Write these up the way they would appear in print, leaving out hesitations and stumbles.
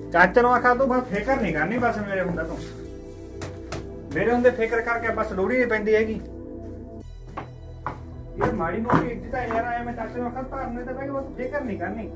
चाचे ਨੂੰ आखा तू बस फिकर नहीं करनी बस मेरे हुंदे तू मेरे हुंदे फिकर करके बस लोड़ी नहीं पैंदी हैगी ये माड़ी मोटी इज्जत है यार आया मैं चाचे ਨੂੰ आखा धरने ते बस फिकर नहीं करनी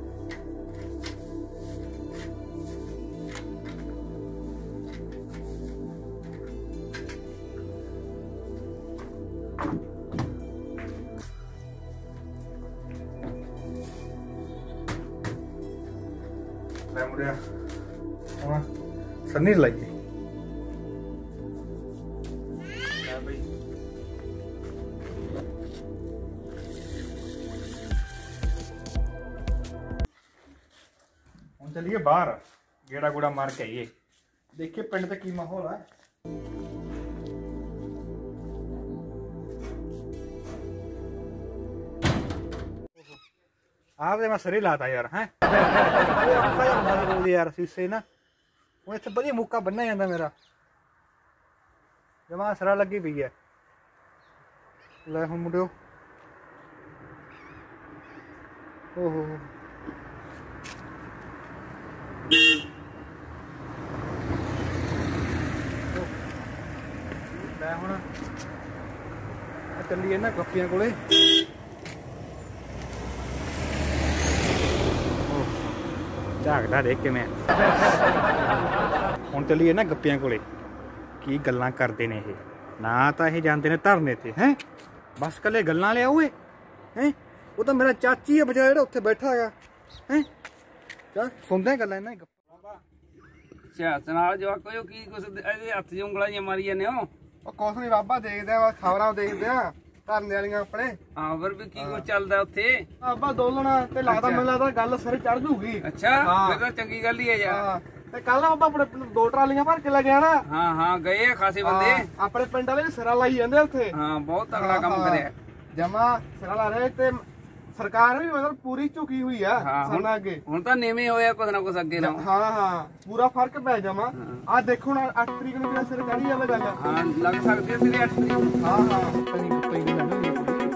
मुड़िया सन्नी लाइए हम चलिए बाहर गेड़ा गुड़ा मार के आइए देखिए पिंड का की माहौल है आपने मैं सरी लाता यार हैं यार शीशे ना वो इतने बढ़िया मुक्का बनना जाता मेरा जमा सरा लगी पई है ले हम मुड़ियो ओहो ले हुण चलिए ना गप्पियां कोले झाकदा देख के मैं हुण चलिए ना गप्पियां कोले की गल्लां करदे ने ये ना तां ये जांदे ने धरने ते हैं बस कल्ले गल्लां ले आओए हैं वो तो मेरा चाची है बेचारा जेड़ा उत्थे बैठा हैगा हैं चल सुनदे गल्लां इन्हां गप्पां सियासत नाल जवाको की कुछ इहदे हत्थ च उंगलां जिहां मारी जाने हो ओ कुछ नहीं बाबा देखदे आ खबरां देखदे आ धरने वालियां अपने हां पर भी की कुछ चलदा उत्थे बाबा दोलना ते लागदा मैनूं लागदा गल सिर चढ़ जूगी अच्छा फिर तो चंगी गल ही है यार ते कल ना बाबा अपने 2 ट्रालियां भर के लगे ना हां हां गए खासे बंदे अपने पिंड वाले सिरा लाई जांदे उत्थे हां बहुत तगड़ा काम करया जमा सिरा ला रहे ते सरकार भी मतलब पूरी झुकी हुई है साना अगे हुण तां नेਵੇਂ होया कुछ ना कुछ अगे ना हां हां पूरा फर्क पै जमा आ देखो ना 8 तरीक ਨੂੰ ਕਿਹੜਾ ਸਿਰ ਚੜੀ ਜਾਵੇ ਗੱਲ हां लग सकदी है सिरे 8 तरीक हां हां ਪਈ ਨਹੀਂ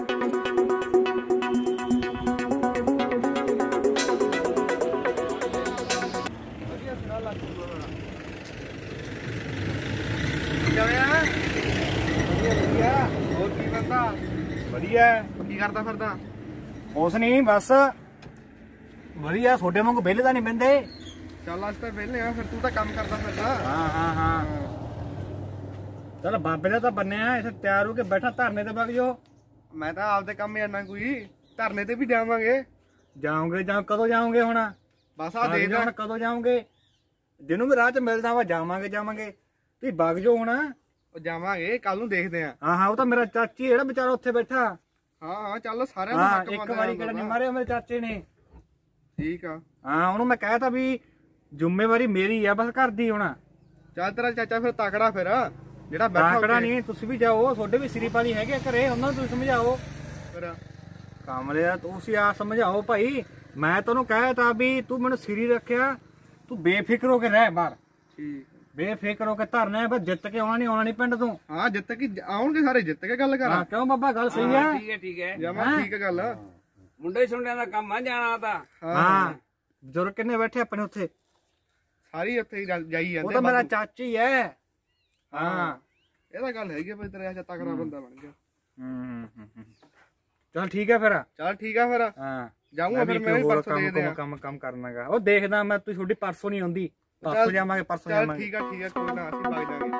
ਵਧੀਆ ਕੀ ਕਰਦਾ ਫਿਰਦਾ ਉਸ ਨਹੀਂ ਬਸ ਵਧੀਆ ਛੋਡੇ ਵਾਂਗੂ ਵਿਹਲੇ ਤਾਂ ਨਹੀਂ ਬੰਦੇ ਚੱਲ ਅੱਜ ਤਾਂ ਵਿਹਲੇ ਆ ਫਿਰ ਤੂੰ ਤਾਂ ਕੰਮ ਕਰਦਾ ਫਿਰਦਾ ਹਾਂ ਹਾਂ ਹਾਂ ਚੱਲ ਬਾਬੇ ਦਾ ਤਾਂ ਬੰਨਿਆ ਇੱਥੇ ਤਿਆਰ ਹੋ ਕੇ ਬੈਠਾ ਧਰਨੇ ਤੇ ਵਗ ਜਾਓ ਮੈਂ ਤਾਂ ਆਪਦੇ ਕੰਮ ਜਾਣਾ ਕੋਈ ਧਰਨੇ ਤੇ ਵੀ ਜਾਵਾਂਗੇ ਜਾਓਗੇ ਜਾਂ ਕਦੋਂ ਜਾਓਗੇ ਹੁਣ ਬਸ ਆ ਦੇਖਦੇ ਹੁਣ ਕਦੋਂ ਜਾਓਗੇ ਜਿਹਨੂੰ ਵੀ ਰਾਹ 'ਚ ਮਿਲਦਾ ਵਾ ਜਾਵਾਂਗੇ ਤੁਸੀਂ ਵਗ ਜਾਓ ਹੁਣ ਉਹ ਜਾਵਾਂਗੇ ਕੱਲ ਨੂੰ ਦੇਖਦੇ ਆ ਹਾਂ ਹਾਂ ਉਹ ਤਾਂ ਮੇਰਾ ਚਾਚੀ ਜਿਹੜਾ ਵਿਚਾਰਾ ਉੱਥੇ ਬੈਠਾ ਹਾਂ ਹਾਂ ਚੱਲ ਸਾਰਿਆਂ ਨੂੰ ਹੱਕ ਇੱਕ ਵਾਰੀ ਕਿਹੜਾ ਨਹੀਂ ਮਾਰਿਆ ਮੇਰੇ ਚਾਚੇ ਨੇ ਠੀਕ ਆ ਹਾਂ ਉਹਨੂੰ ਮੈਂ ਕਹਿਤਾ ਵੀ ਜ਼ਿੰਮੇਵਾਰੀ ਮੇਰੀ ਆ ਬਸ ਘਰ ਦੀ ਹੁਣ ਚੱਲ ਤੇਰਾ ਚਾਚਾ ਫਿਰ ਤਕੜਾ ਫਿਰ ਜਿਹੜਾ ਬੈਠਾ ਤਕੜਾ ਨਹੀਂ ਤੁਸੀਂ ਵੀ ਜਾਓ ਤੁਹਾਡੇ ਵੀ ਸ੍ਰੀ ਪਾਲੀ ਹੈਗੇ ਘਰੇ ਉਹਨਾਂ ਨੂੰ ਤੁਸੀਂ ਸਮਝਾਓ ਫਿਰ ਕਾਮਲਿਆ ਤੁਸੀਂ ਆ ਸਮਝਾਓ ਭਾਈ ਮੈਂ ਤੈਨੂੰ ਕਹਿਤਾ ਵੀ ਤੂੰ ਮੈਨੂੰ ਸ੍ਰੀ ਰੱਖਿਆ ਤੂੰ ਬੇਫਿਕਰ ਹੋ ਕੇ ਰਹਿ ਬਾਹਰ ਠੀਕ बेफिक्र होकर धरना है बस जित के आना नहीं पिंड तू हाँ जित के आउणगे सारे जित के गल कर क्यों बाबा गल सही है ठीक है जमा ठीक है गल मुंडे छुंडियां दा काम आ जाना ता हां बुजुर्ग किन्ने बैठे अपने उत्थे सारी उत्थे जाई जांदे वो तो मेरा चाची है हां एदा गल हैगी भाई तेरा चाचा तगड़ा बंदा बन गया चल ठीक है फिर हां जाऊंगा फिर मैं परसों दे दे काम करना है ओ देखदा मैं तू छोडी परसों नहीं आंदी परसों जावांगे ठीक है कोई ना ਅਸੀਂ भाग जाएंगे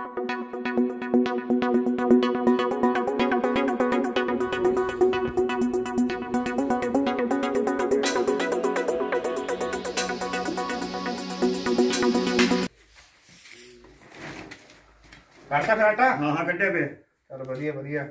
करता फिर आटा हां हां कड्डे पे चल बढ़िया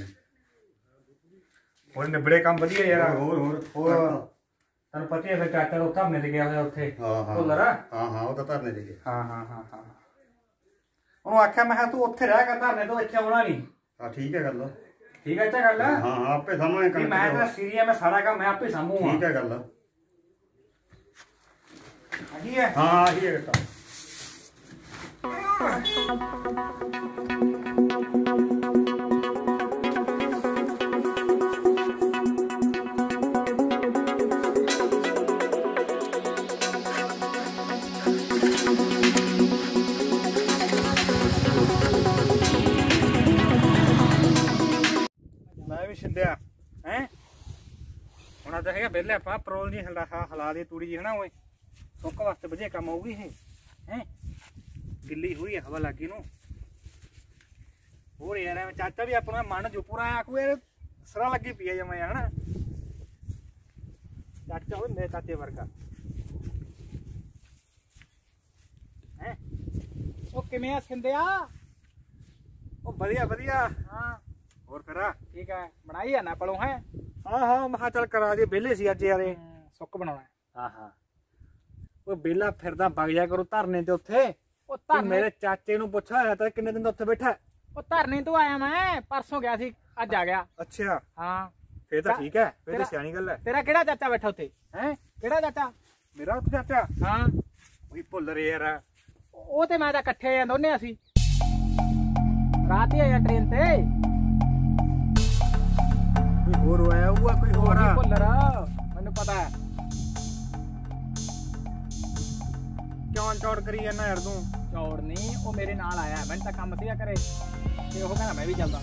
और निबड़े काम बढ़िया यार और ਤੈਨੂੰ ਪਤਾ ਹੈ ਫਿਰ ਚਾਚਾ ਉਹ ਧਰਨੇ ਤੇ ਗਿਆ ਹੋਇਆ ਉੱਥੇ ਭੁੱਲਰ ਹਾਂ ਉਹ ਤਾਂ ਧਰਨੇ ਤੇ ਗਿਆ ਹਾਂ ਉਹਨੂੰ ਆਖਿਆ ਮੈਂ ਤੂੰ ਉੱਥੇ ਰਹਿ ਕਰ ਧਰਨੇ ਤੋਂ ਇੱਥੇ ਆਉਣਾ ਨਹੀਂ ਹਾਂ ਠੀਕ ਹੈ ਗੱਲ ਹਾਂ ਆਪੇ ਸਾਹਮਣੇ ਮੈਂ ਤਾਂ ਸੀਰੀਆ ਮੈਂ ਸਾਰਾ ਕੰਮ ਮੈਂ ਆਪੇ ਸਾਂਭੂਗਾ ਠੀਕ ਹੈ ਗੱਲ ਆਹੀ ਹੈ ਹਾਂ ਆਹੀ ਹੈ ਬੇਟਾ ਵਿਹਲੇ ਆਪਾਂ ਪਰੋਲ ਜੀ ਹਲਾ ਦੇ ਤੂੜੀ ਜੀ ਹਨਾ ਓਏ ਸੁੱਕ ਵਾਸਤੇ ਵਧੀਆ ਕੰਮ ਆਊਗੀ ਇਹ ਹੈ ਗਿੱਲੀ ਹੋਈ ਹੈ ਹਵਾ ਲੱਗੀ ਨੂੰ ਹੋਰ ਯਾਰ ਐਵੇਂ ਚਾਚਾ ਵੀ ਆਪਣਾ ਮਨ ਜੋ ਪੂਰਾ ਆਖੂ ਯਾਰ ਸਰਾ ਲੱਗੀ ਪਈ ਹੈ ਜਮਾ ਹਨਾ ਚਾਚਾ ਹੋਵੇ ਮੇਰੇ ਚਾਚੇ ਵਰਗਾ ਹੈ ਉਹ ਕਿਵੇਂ ਆ ਸਿੰਧਿਆ ਉਹ ਵਧੀਆ ਵਧੀਆ ਹਾਂ ਹੋਰ ਫਿਰ ਠੀਕ ਹੈ ਬਣਾਈ ਆ ਨਾ ਪਲੋਂ ਹੈ ਹਾਂ ਮੈਂ ਕਿਹਾ ਚੱਲ ਕਰਾ ਦੇ ਵਿਹਲੇ ਸੀ ਅੱਜ ਯਾਰੇ ਸੁੱਕ ਬਣਾਉਣਾ ਹਾਂ ਉਹ ਵਿਹਲਾ ਫਿਰਦਾ ਵਗ ਜਾ ਕਰੋ ਧਰਨੇ ਤੇ ਉੱਥੇ ਉਹ ਤੂੰ ਧਰਨੇ ਮੇਰੇ ਚਾਚੇ ਨੂੰ ਪੁੱਛਿਆ ਹੋਇਆ ਤਾਂ ਕਿੰਨੇ ਦਿਨ ਦਾ ਉੱਥੇ ਬੈਠਾ ਉਹ ਧਰਨੇ ਤੋਂ ਆਇਆ ਮੈਂ ਪਰਸੋਂ ਗਿਆ ਸੀ ਅੱਜ ਆ ਗਿਆ ਅੱਛਾ ਹਾਂ ਫੇਰ ਤਾਂ ਠੀਕ ਹੈ ਫੇਰ ਤਾਂ ਤੇਰਾ- ਸਿਆਣੀ ਗੱਲ ਹੈ ਤੇਰਾ ਕਿਹੜਾ ਚਾਚਾ ਬੈਠਾ ਉੱਥੇ ਹੈ ਕਿਹੜਾ ਚਾਚਾ ਮੇਰਾ ਉੱਥੇ ਚਾਚਾ ਹਾਂ ਉਹੀ ਭੁੱਲ ਰਹੇ ਯਾਰ ਉਹ ਤੇ ਮੈਂ ਤਾਂ ਇਕੱਠੇ ਆ ਦੋਨੇ ਅਸੀਂ ਰਾਤ ਹੀ ਆਇਆ ਟ੍ਰੇਨ ਤੇ ਕੋਈ ਹੋਰ ਹੋਇਆ ਹੋਊਗਾ ਕੋਈ ਹੋਰ ਆ ਭੁੱਲਰ ਮੈਨੂੰ ਪਤਾ ਹੈ ਕਿਉਂ ਚੌੜ ਕਰੀ ਜਾਂਦਾ ਯਾਰ ਤੂੰ ਚੌੜ ਨਹੀਂ ਉਹ ਮੇਰੇ ਨਾਲ ਆਇਆ ਮੈਨੂੰ ਤਾਂ ਕੰਮ ਸੀਗਾ ਘਰੇ ਤੇ ਉਹ ਕਹਿੰਦਾ ਮੈਂ ਵੀ ਚੱਲਦਾ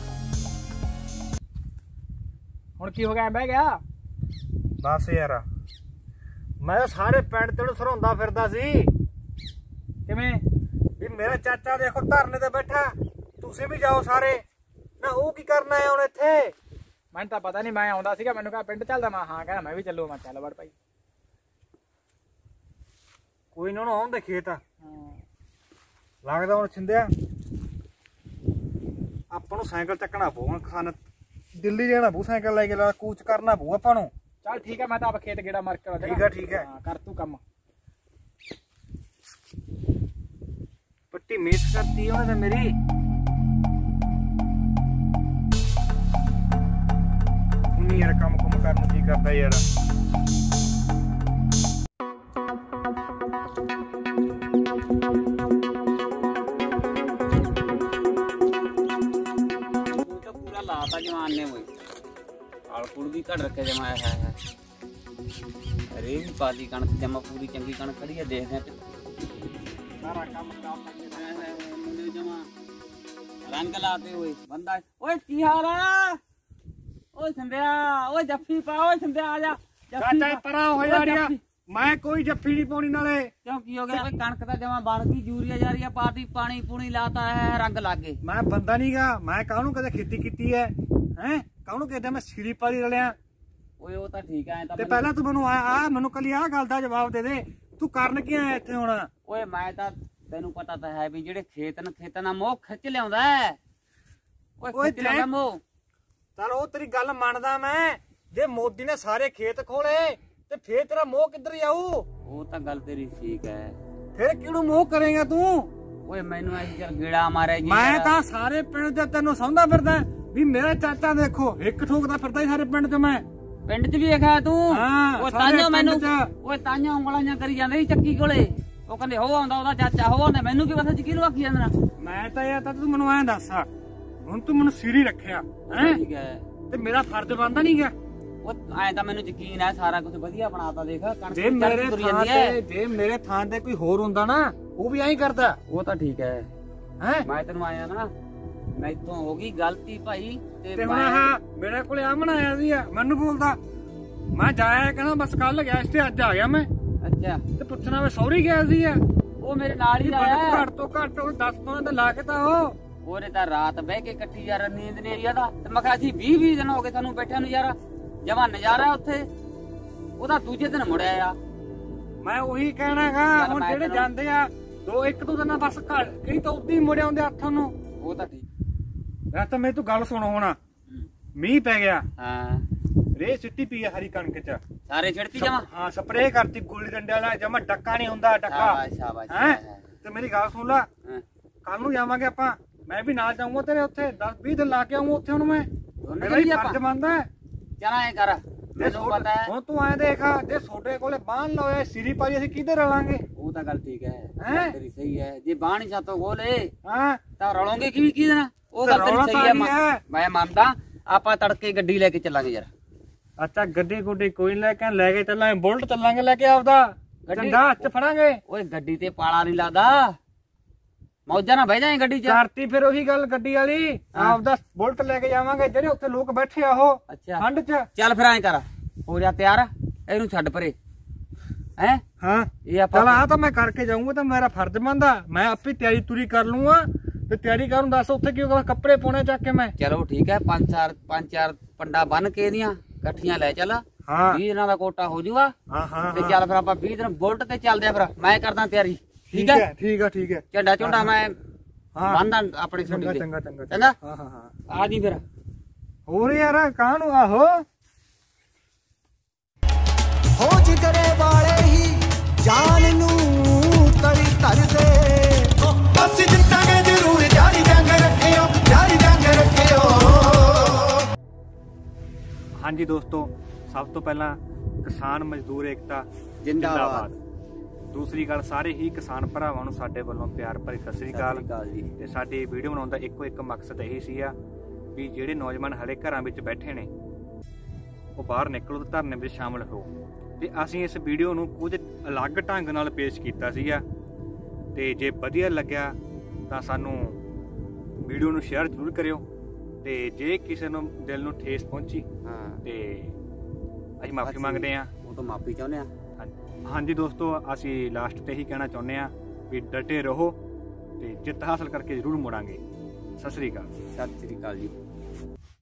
ਹੁਣ ਕੀ ਹੋ ਗਿਆ ਬਹਿ ਗਿਆ ਬਸ ਯਾਰ ਮੈਂ ਤਾਂ ਸਾਰੇ ਪਿੰਡ ਤੇ ਸਰੋਂਦਾ ਫਿਰਦਾ ਸੀ ਕਿਵੇਂ ਵੀ ਮੇਰਾ ਚਾਚਾ ਦੇਖੋ ਧਰਨੇ ਤੇ ਬੈਠਾ ਤੁਸੀਂ ਵੀ ਜਾਓ ਸਾਰੇ ਨਾ ਉਹ ਕੀ ਕਰਨਾ ਹੈ ਹੁਣ ਇੱਥੇ ਮੈਨੂੰ ਤਾਂ ਪਤਾ ਨਹੀਂ ਮੈਂ ਆਉਂਦਾ ਸੀਗਾ ਮੈਨੂੰ ਕਹਾ ਪਿੰਡ ਚੱਲਦਾ ਮੈਂ ਹਾਂ ਕਹਿੰਦਾ ਮੈਂ ਵੀ ਚੱਲੂ ਮੈਂ ਚੱਲ ਵੜ ਭਾਈ ਕੋਈ ਨਾ ਆਉਂਦੇ ਖੇਤ ਲੱਗਦਾ ਹੁਣ ਛਿੰਦਿਆ ਆਪਾਂ ਨੂੰ ਸਾਈਕਲ ਚੱਕਣਾ ਪਊਗਾ ਖਾਨ ਦਿੱਲੀ ਜਾਣਾ ਪਊ ਸਾਈਕਲ ਲੈ ਕੇ ਕੂਚ ਕਰਨਾ ਪਊ ਆਪਾਂ ਨੂੰ ਚੱਲ ਠੀਕ ਹੈ ਮੈਂ ਤਾਂ ਆਪ ਖੇਤ ਗੇੜਾ ਮਾਰ ਕੇ ਠੀਕ ਹੈ ਹਾਂ ਕਰ ਤੂੰ ਕੰਮ ਪੱਟੀ ਮੇਸ ਕਰਤੀ ਉਹਨੇ ਤਾਂ ਮੇਰੀ ਉਨੀ ਯਾਰ ਕੰਮ ਕਰਨ ਨੂੰ ਕੀ ਕਰਦਾ ਯਾਰ पूरा लाता जवान ने वही आलकुड़ भी घट रखे जमा है अरे भी पाली कणक जमा पूरी चंगी कणक खड़ी है देखते हैं ਸਾਰਾ ਕੰਮ ਕੰਮ मुंडे जमा रंग लाते हुए बंदा ओए की हाल है ओए संध्या ओए जफ्फी पा ओए संध्या आ जा ਚਾਚਾ ਪਰਾਂ ਹੋ ਯਾਰ ਮੈਂ ਕੋਈ ਜੱਫੀ ਨਹੀਂ ਪਾਉਣੀ ਨਾਲੇ क्यों की हो गया ओए कणक दा जमा बन गई यूरिया जा रही है पार्टी पानी पूनी लाता है रंग लागे ਮੈਂ ਬੰਦਾ ਨਹੀਂ ਗਾ ਮੈਂ ਕਾਹਨੂੰ ਕਦੇ ਖੇਤੀ ਕੀਤੀ ਹੈ ਕਾਹਨੂੰ ਕਹਿੰਦਾ ਮੈਂ ਸਿਰੀ ਪਾਲੀ ਰਲਿਆ ओए वो तो ठीक है ਤੇ ਪਹਿਲਾਂ ਤੂੰ ਮੈਨੂੰ ਆ ਮੈਨੂੰ ਕੱਲੀ ਆਹ ਗੱਲ ਦਾ ਜਵਾਬ ਦੇ ਦੇ ਤੂੰ ਕਰਨ ਕੀ ਆਇਆ ਇੱਥੇ ਹੁਣ ओए मैं तो तेनू पता तो है भी जेड़े खेत न खेतां दा मोह खिच लियाउंदा है ओए खिच लियाउंदा मोह ਚਲ ਉਹ ਤੇਰੀ ਗੱਲ ਮੰਨਦਾ ਮੈਂ ਜੇ ਮੋਦੀ ਨੇ ਸਾਰੇ ਖੇਤ ਖੋਲੇ ਤੇ ਫੇਰ ਤੇਰਾ ਮੋਹ ਕਿੱਧਰ ਜਾਊ वो तो गल तेरी ठीक है ਫੇਰ ਕਿਹਨੂੰ ਮੋਹ ਕਰੇਗਾ ਤੂੰ ओए मैनू ऐसी चल गेड़ा मारे जी ਮੈਂ ਤਾਂ ਸਾਰੇ ਪਿੰਡ ਦੇ ਤੈਨੂੰ ਸਮਝਦਾ ਫਿਰਦਾ ਵੀ ਮੇਰਾ ਚਾਚਾ ਦੇਖੋ ਇੱਕ ਠੋਕਦਾ ਫਿਰਦਾ ਹੀ ਸਾਰੇ ਪਿੰਡ 'ਚ ਮੈਂ पिंड च भी देखा तू हाँ, ओए सारे तांजो मैनू पिंड च। ओए तांजो ਉਂਗਲਾਂ ਕਰੀ ਜਾਂਦੇ ਸੀ ਚੱਕੀ ਕੋਲੇ ਉਹ ਕਹਿੰਦੇ ਹੋ ਆਉਂਦਾ ਉਹਦਾ ਚਾਚਾ ਹੋ ਆਉਂਦਾ ਮੈਨੂੰ ਕੀ ਪਤਾ ਚ ਕਿਹਨੂੰ ਆਖੀ ਜਾਂਦਾ ਮੈਂ ਤਾਂ ਯਾਰ ਤਾਂ ਤੂੰ ਮੈਨੂੰ ਐਂ ਦੱਸ ਹੁਣ ਤੂੰ ਮੈਨੂੰ ਸਿਰੀ ਰੱਖਿਆ ਹੈ ਠੀਕ ਹੈ ਤੇ ਮੇਰਾ ਫਰਜ਼ ਬਣਦਾ ਨਹੀਂ ਗਿਆ ਉਹ ਐ ਤਾਂ ਮੈਨੂੰ ਯਕੀਨ ਹੈ ਸਾਰਾ ਕੁਝ ਵਧੀਆ ਬਣਾਤਾ ਦੇਖ ਕਣਕ ਜੇ ਦੀ ਮੇਰੇ ਚੱਲ ਤੁਰੀ ਥਾਂ ਜਾਂਦੀ ਹੈ ਤੇ ਜੇ ਮੇਰੇ ਥਾਂ ਤੇ ਕੋਈ ਹੋਰ ਹੁੰਦਾ ਨਾ ਉਹ ਵੀ ਐਂ ਹੀ ਕਰਦਾ ਉਹ ਤਾਂ ਠੀਕ ਹੈ ਹੈ ਮੈਂ ਤੈਨੂੰ ਆਇਆ ਨਾ ਮੈਥੋਂ ਹੋ ਗਈ ਗਲਤੀ ਭਾਈ ਤੇ ਹੁਣ ਆਹ ਮੇਰੇ ਕੋਲੇ ਆਮਣ ਆਇਆ ਸੀ ਮੈਨੂੰ ਬੋਲਦਾ ਮੈਂ ਜਾਇਆ ਕਹਿੰਦਾ ਬਸ ਕੱਲ ਗਿਆ ਇਸ ਤੇ ਅੱਜ ਆ ਗਿਆ ਮੈਂ ਅੱਛਾ ਤੇ ਪੁੱਛਣਾ ਮੈਂ ਸੌਰੀ ਗਿਆ ਸੀ ਉਹ ਮੇਰੇ ਨਾਲ ਹੀ ਆਇਆ ਘੱਟ ਤੋਂ ਘੱਟ 10-15 ਤਾਂ ਲਾ ਕੇ ਤਾਂ ਉਹਨੇ ਤਾਂ ਰਾਤ ਬਹਿ ਕੇ ਕੱਟੀ ਯਾਰ ਨੀਂਦ ਨਹੀਂ ਆਈ ਉਹਦਾ ਤੇ ਮੈਂ ਕਿਹਾ ਸੀ 20 ਦਿਨ ਹੋ ਗਏ ਸਾਨੂੰ ਬੈਠਿਆਂ ਨੂੰ ਯਾਰ ਜਮਾ ਨਜ਼ਾਰਾ ਉੱਥੇ ਉਹਦਾ ਦੂਜੇ ਦਿਨ ਮੁੜਿਆ ਆ ਮੈਂ ਉਹੀ ਕਹਿਣਾਗਾ ਹੁਣ ਜਿਹੜੇ ਜਾਂਦੇ ਆ ਇੱਕ ਦੋ ਦਿਨਾਂ ਬਸ ਘਰ ਕਈ ਤਾਂ ਉੱਦੀ ਮੁੜੇ ਆਉਂਦੇ ਹੱਥਾਂ ਨੂੰ ਉਹ ਤਾਂ ਠੀਕ ਰਾਤ ਮੈਂ ਤੂੰ ਗੱਲ ਸੁਣ ਹੁਣ ਮੀਂਹ ਪੈ ਗਿਆ ਹਾਂ ਰੇ ਸਿੱਟੀ ਪਈ ਆ ਹਰੀ ਕਣਕ ਚ ਸਾਰੇ ਛਿੜਤੀ ਜਮਾ ਹਾਂ ਸਪਰੇਅ ਕਰਤੀ ਗੁੱਲੀ ਡੰਡੇ ਵਾਲਾ ਜਮਾ ਡੱਕਾ ਨਹੀਂ ਹੁੰਦਾ ਡੱਕਾ ਸ਼ਾਬਾਸ਼ ਹੈ ਤੇ ਮੇਰੀ ਗੱਲ ਸੁਣ ਲੈ ਕੱਲ ਨੂੰ ਜਾਵਾਂਗੇ ਆਪਾਂ ਮੈਂ ਵੀ ਨਾਲ ਜਾਊਂਗਾ ਤੇਰੇ ਉੱਥੇ 10-20 ਦਿਨ ਲਾ ਕੇ ਆਊਂਗਾ ਉੱਥੇ ਹੁਣ ਮੈਂ ਮੇਰਾ ਹੀ ਫਰਜ਼ ਬਣਦਾ ਚਲ ਐ ਕਰ ਮੈਨੂੰ ਪਤਾ ਹੈ ਹੁਣ ਤੂੰ ਐ ਦੇਖ ਜੇ ਛੋਟੇ ਕੋਲੇ ਬਾਣ ਲਾਇਆ ਸਿਰੀ ਪਾਈ ਅਸੀਂ ਕਿੱਧਰ ਰਲਾਂਗੇ ਉਹ ਤਾਂ ਗੱਲ ਠੀਕ ਹੈ ਤੇਰੀ ਸਹੀ ਹੈ ਜੇ ਬਾਣੀ ਸਾਤੋਂ ਗੋਲੇ ਹਾਂ ਤਾਂ ਰਲੋਂਗੇ ਕੀ ਦੇਣਾ ਉਹ ਗੱਲ ਤੇਰੀ ਸਹੀ ਹੈ ਮੈਂ ਮੰਨਦਾ ਆਪਾਂ ਤੜਕੇ ਗੱਡੀ ਲੈ ਕੇ ਚੱਲਾਂਗੇ ਯਾਰ ਅੱਛਾ ਗੱਡੀ ਗੁੱਡੀ ਕੋਈ ਲੈ ਕੇ ਚੱਲਾਂਗੇ ਬੁਲਟ ਚੱਲਾਂਗੇ ਲੈ ਕੇ ਆਪਦਾ ਚੰਗਾ ਹੱਥ ਫੜਾਂਗੇ ਓਏ ਗੱਡੀ ਤੇ ਪਾਲਾ ਨਹੀਂ ਲੱਗਦਾ ਮੌਜਾਂ ਨਾਲ ਬਹਿ ਜਾਏ ਗੱਡੀ 'ਚ ਕਰਤੀ ਫਿਰ ਉਹੀ ਗੱਲ ਗੱਡੀ ਵਾਲੀ ਆਪਦਾ ਬੁਲਟ ਲੈ ਕੇ ਜਾਵਾਂਗੇ ਜਿਹੜੇ ਉੱਥੇ ਲੋਕ ਬੈਠੇ ਆ ਉਹ ਅੱਛਾ ਠੰਡ 'ਚ ਚੱਲ ਫਿਰ ਐਂ ਕਰ ਹੋ ਜਾ ਤਿਆਰ ਇਹਨੂੰ ਛੱਡ ਪਰੇ ਹੈ। ਹਾਂ ਇਹ ਆਪਾਂ ਚਲ ਆ ਤਾਂ ਮੈਂ ਕਰਕੇ ਜਾਊਂਗਾ, ਤਾਂ ਮੇਰਾ ਫਰਜ਼ ਬਣਦਾ, ਮੈਂ ਆਪੇ ਤਿਆਰੀ ਤੁਰੀ ਕਰ ਲੂੰਗਾ। ਤੇ ਤਿਆਰੀ ਕਰਨ ਦੱਸ ਉੱਥੇ ਕੀ ਕੱਪੜੇ ਪਾਉਣੇ ਚੱਕ ਕੇ ਮੈਂ। ਚਲੋ ਠੀਕ ਹੈ, ਪੰਜ ਚਾਰ ਪੰਡਾ ਬੰਨ ਕੇ ਇਹਦੀਆਂ ਇਕੱਠੀਆਂ ਲੈ ਚੱਲ। ਹਾਂ 20 ਦਿਨਾਂ ਦਾ ਕੋਟਾ ਹੋ ਜਾਊਗਾ। ਹਾਂ ਹਾਂ ਤੇ ਚੱਲ ਫਿਰ ਆਪਾਂ 20 ਦਿਨ ਬੁਲਟ ਤੇ ਚੱਲਦੇ ਆ। ਫਿਰ ਮੈਂ ਕਰਦਾ ਤਿਆਰੀ। ਠੀਕ ਹੈ ਠੀਕ ਹੈ ਠੀਕ ਹੈ। ਝੰਡਾ ਝੁੰਡਾ ਮੈਂ ਹਾਂ ਬੰਨਦਾ ਆਪਣੀ ਛੁੱਟੀ ਚੰਗਾ ਤੇ। ਚੰਗਾ ਚੰਗਾ ਚੰਗਾ ਹਾਂ ਹਾਂ ਹਾਂ ਆ ਜੀ ਫਿਰ। ਹੋਰ ਯਾਰ ਕਾਹਨੂੰ ਆਹੋ ਹੋ ਜਿਗਰੇ ਵਾਲੇ ਹੀ ਜਾਨ ਨੂੰ ਤਲੀ ਧਰਦੇ। ਅਸੀਂ ਜਿੱਤਾਂਗੇ ਜ਼ਰੂਰ, ਜਾਰੀ ਜੰਗ ਰੱਖਿਓ, ਜਾਰੀ ਜੰਗ ਰੱਖਿਓ। ਹਾਂਜੀ ਦੋਸਤੋ, ਸਭ ਤੋਂ ਪਹਿਲਾਂ ਕਿਸਾਨ ਮਜ਼ਦੂਰ ਏਕਤਾ ਜਿੰਦਾਬਾਦ। ਦੂਸਰੀ ਗੱਲ, ਸਾਰੇ ਹੀ ਕਿਸਾਨ ਭਰਾਵਾਂ ਨੂੰ ਸਾਡੇ ਵੱਲੋਂ ਪਿਆਰ ਭਰੀ ਸਤਿ ਸ੍ਰੀ ਅਕਾਲ ਜੀ। ਤੇ ਸਾਡੀ ਵੀਡੀਓ ਬਣਾਉਣ ਦਾ ਇੱਕੋ ਇੱਕ ਮਕਸਦ ਇਹੀ ਸੀਗਾ ਵੀ ਜਿਹੜੇ ਨੌਜਵਾਨ ਹਲੇ ਘਰਾਂ ਵਿੱਚ ਬੈਠੇ ਨੇ ਉਹ ਬਾਹਰ ਨਿਕਲੋ ਤੇ ਧਰਨੇ ਵਿੱਚ ਸ਼ਾਮਲ ਹੋ। ਤੇ ਅਸੀਂ ਇਸ ਵੀਡੀਓ ਨੂੰ ਕੁਝ ਅਲੱਗ ਢੰਗ ਨਾਲ ਪੇਸ਼ ਕੀਤਾ ਸੀਗਾ, ਤੇ ਜੇ ਵਧੀਆ ਲੱਗਿਆ ਤਾਂ ਸਾਨੂੰ ਵੀਡੀਓ ਨੂੰ ਸ਼ੇਅਰ ਜ਼ਰੂਰ ਕਰਿਓ। ਤੇ ਜੇ ਕਿਸੇ ਨੂੰ ਦਿਲ ਨੂੰ ਠੇਸ ਪਹੁੰਚੀ ਹਾਂ ਤੇ ਅਸੀਂ ਮਾਫੀ ਮੰਗਦੇ ਹਾਂ। ਉਹ ਤਾਂ ਮਾਫੀ ਚਾਹੁੰਦੇ ਆ। ਹਾਂਜੀ ਦੋਸਤੋ, ਅਸੀਂ ਲਾਸਟ ਤੇ ਹੀ ਕਹਿਣਾ ਚਾਹੁੰਦੇ ਹਾਂ ਵੀ ਡਟੇ ਰਹੋ ਤੇ ਜਿੱਤ ਹਾਸਲ ਕਰਕੇ ਜ਼ਰੂਰ ਮੁੜਾਂਗੇ। ਸਤਿ ਸ੍ਰੀ ਅਕਾਲ। ਸਤਿ ਸ੍ਰੀ ਅਕਾਲ ਜੀ।